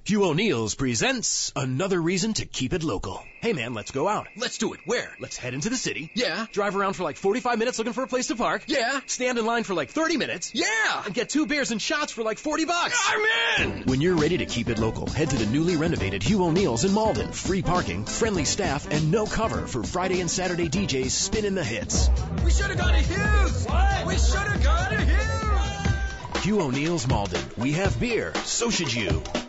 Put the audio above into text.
Hugh O'Neill's presents another reason to keep it local. Hey man, let's go out. Let's do it. Where? Let's head into the city. Yeah. Drive around for like 45 minutes looking for a place to park. Yeah. Stand in line for like 30 minutes. Yeah. And get 2 beers and shots for like $40. I'm in! When you're ready to keep it local, head to the newly renovated Hugh O'Neill's in Malden. Free parking, friendly staff, and no cover for Friday and Saturday DJs spinning the hits. We should have gone to Hughes! What? We should have gone to Hughes! Hugh O'Neill's Malden. We have beer, so should you.